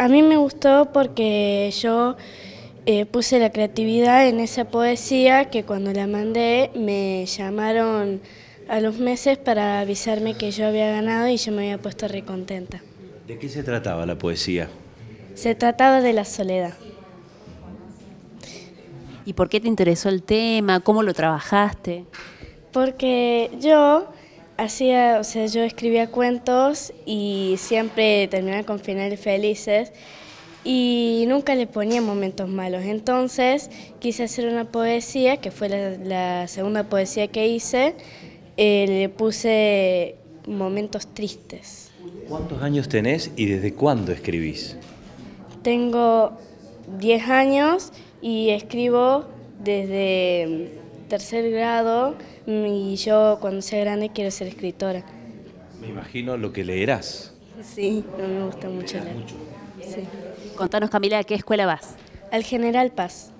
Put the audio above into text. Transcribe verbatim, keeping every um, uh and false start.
A mí me gustó porque yo eh, puse la creatividad en esa poesía que cuando la mandé me llamaron a los meses para avisarme que yo había ganado y yo me había puesto re contenta. ¿De qué se trataba la poesía? Se trataba de la soledad. ¿Y por qué te interesó el tema? ¿Cómo lo trabajaste? Porque yo hacía, o sea, yo escribía cuentos y siempre terminaba con finales felices y nunca le ponía momentos malos. Entonces quise hacer una poesía, que fue la, la segunda poesía que hice, eh, le puse momentos tristes. ¿Cuántos años tenés y desde cuándo escribís? Tengo diez años y escribo desde tercer grado y yo cuando sea grande quiero ser escritora. Me imagino lo que leerás. Sí, no me gusta mucho leer. Mucho. Sí. Contanos, Camila, ¿a qué escuela vas? Al General Paz.